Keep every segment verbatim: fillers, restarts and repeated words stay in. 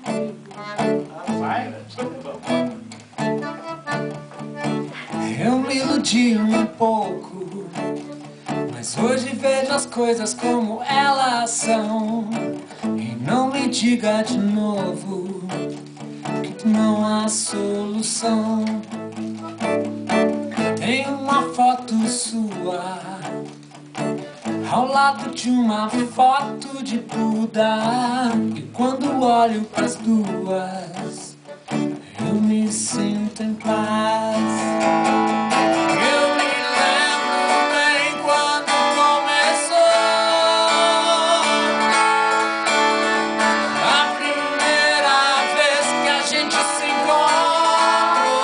Eu me iludi um pouco, mas hoje vejo as coisas como elas são. E não me diga de novo que não há solução. Tem uma foto sua ao lado de uma foto de Buda, e quando olho pras duas eu me sinto em paz. Eu me lembro bem quando começou a primeira vez que a gente se encontrou.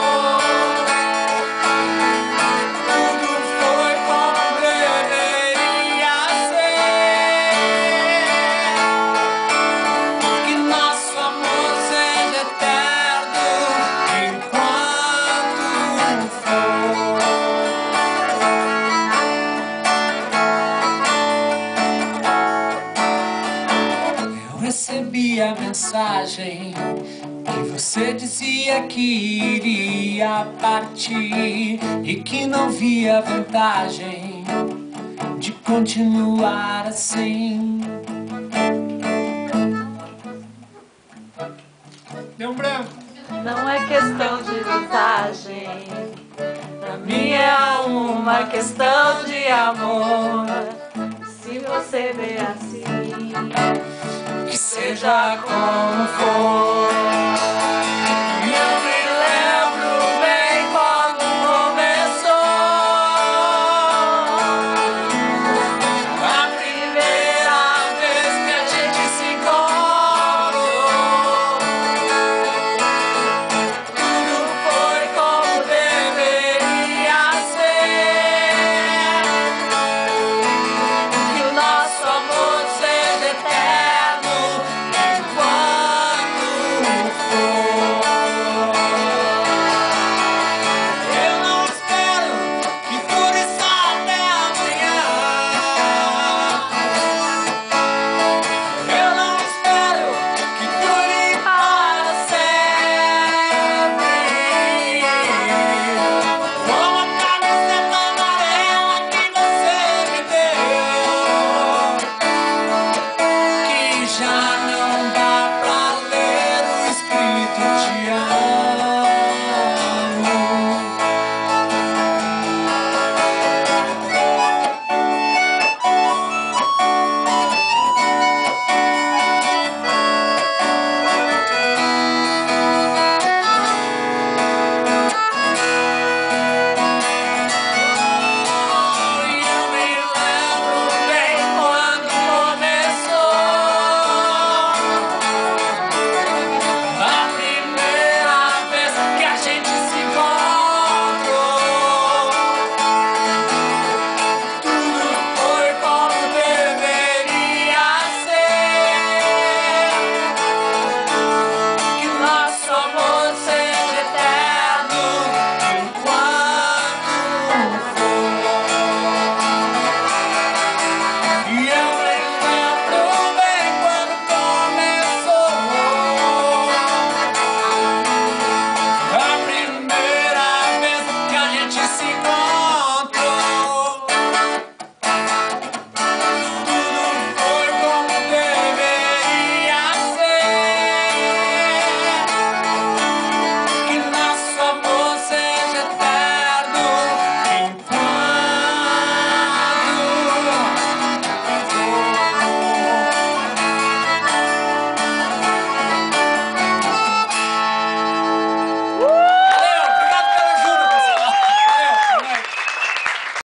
Tudo foi como deveria ser, que nosso amor seja eterno enquanto for. Eu recebi a mensagem que você dizia que iria partir e que não via vantagem de continuar assim. Deu um branco. Não é questão de vantagem, pra mim é uma questão de amor. Se você vê assim, Que seja como for.